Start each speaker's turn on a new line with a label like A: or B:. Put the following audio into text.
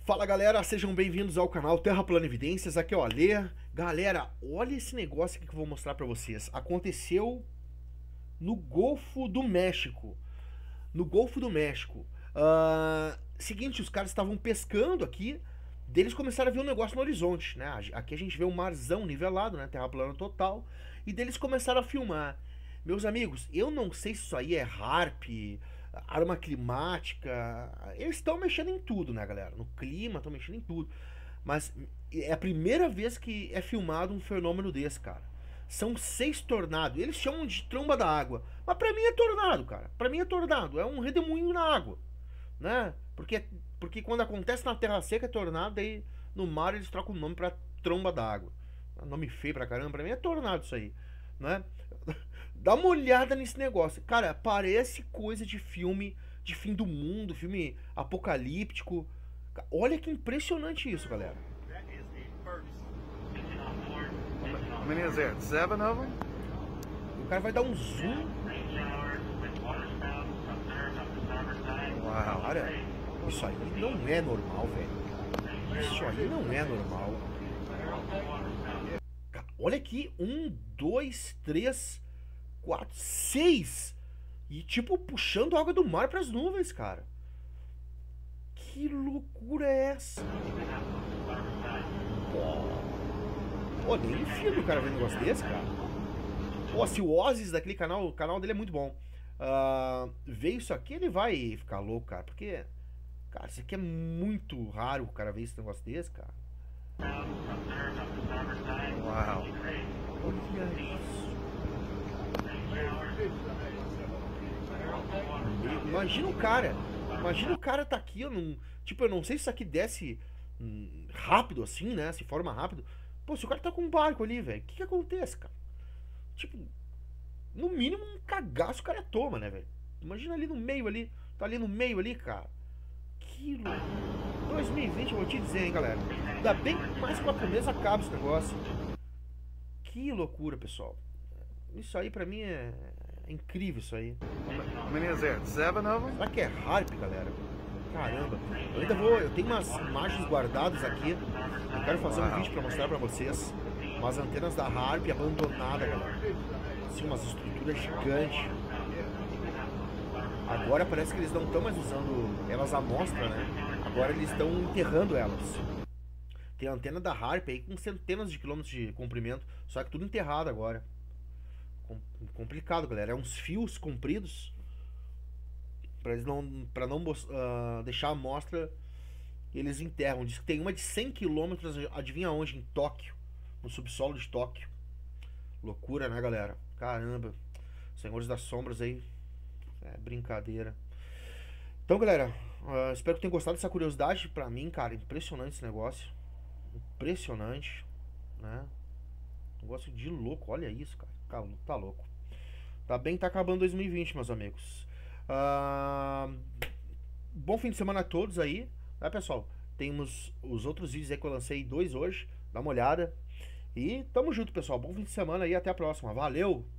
A: Fala galera, sejam bem-vindos ao canal Terra Plana Evidências, aqui é o Alê. Galera, olha esse negócio aqui que eu vou mostrar pra vocês. Aconteceu no Golfo do México. No Golfo do México. Seguinte, os caras estavam pescando aqui, deles começaram a ver um negócio no horizonte, né? Aqui a gente vê um marzão nivelado, né? Terra plana total. E deles começaram a filmar. Meus amigos, eu não sei se isso aí é HAARP, arma climática. Eles estão mexendo em tudo, né, galera? No clima, estão mexendo em tudo. Mas é a primeira vez que é filmado um fenômeno desse, cara. São 6 tornados. Eles chamam de tromba da água. Mas pra mim é tornado, cara. Pra mim é tornado. É um redemoinho na água, né? Porque quando acontece na terra seca é tornado, daí no mar eles trocam o nome pra tromba da água. Nome feio pra caramba. Pra mim é tornado isso aí, né? Dá uma olhada nesse negócio. Cara, parece coisa de filme de fim do mundo, filme apocalíptico. Olha que impressionante isso, galera.
B: How many is there? 7 of them?
A: O cara vai dar um zoom.
B: Wow.
A: Cara, isso aí não é normal, velho. Isso aí não é normal. Olha aqui, 1, 2, 3, 4, 6. E tipo, puxando água do mar pras nuvens, cara. Que loucura é essa? Pô, nem me fio do cara ver um negócio desse, cara. Pô, se o Ozzy daquele canal, o canal dele é muito bom. Ver isso aqui, ele vai ficar louco, cara. Porque, cara, isso aqui é muito raro o cara ver esse negócio desse, cara.
B: Wow.
A: Olha isso. Imagina o cara tá aqui, tipo, eu não sei se isso aqui desce rápido assim, né? Se forma rápido. Pô, se o cara tá com um barco ali, velho, o que acontece, cara? Tipo, no mínimo um cagaço o cara toma, né, velho? Imagina ali no meio ali, tá ali no meio ali, cara. Que louco. 2020, eu vou te dizer, hein, galera. Ainda bem que mais 4 meses acaba esse negócio. Que loucura, pessoal. Isso aí pra mim é incrível, isso aí.
B: How many is there? 7 of them?
A: Será que é HAARP, galera? Caramba. Eu tenho umas imagens guardadas aqui. Eu quero fazer um vídeo pra mostrar pra vocês. Umas antenas da HAARP abandonadas, galera. Assim, umas estruturas gigantes. Agora parece que eles não estão mais usando elas à mostra, né? Agora eles estão enterrando elas. Tem a antena da HAARP aí com centenas de quilômetros de comprimento. Só que tudo enterrado agora. Complicado, galera. É uns fios compridos para não deixar a amostra. Eles enterram. Diz que tem uma de 100 quilômetros. Adivinha onde? Em Tóquio, no subsolo de Tóquio. Loucura, né, galera? Caramba, Senhores das Sombras aí. É brincadeira. Então, galera, espero que tenham gostado dessa curiosidade. Pra mim, cara, impressionante esse negócio. Impressionante, né? Negócio de louco, olha isso, cara. Tá louco. Tá bem, tá acabando 2020, meus amigos. Bom fim de semana a todos aí, né, pessoal? Temos os outros vídeos aí que eu lancei 2 hoje. Dá uma olhada. E tamo junto, pessoal. Bom fim de semana aí, até a próxima. Valeu!